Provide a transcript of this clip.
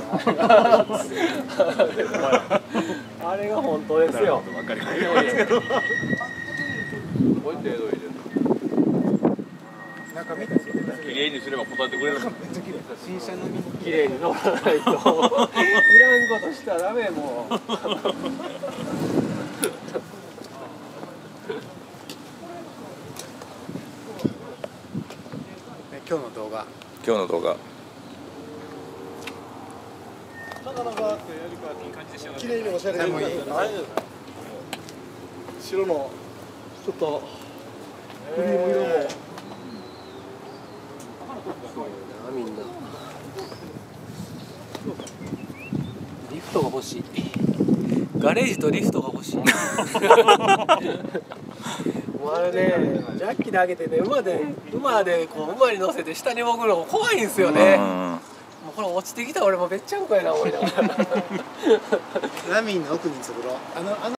あれが本当ですよ。 綺麗にすれば答えてくれる。 新車並みに綺麗に乗らないといらんことしたらダメもう。 今日の動画。 今日の動画。 綺麗におしゃれに。白のちょっとクリーム色も。 みんなリフトが欲しい。ガレージとリフトが欲しい。もうあれね、ジャッキで上げてね、馬でこう馬に乗せて下に潜るの怖いんですよね。もうこれ落ちてきた俺もべっちゃんこやな思いながら。 ラミンの奥に作ろう。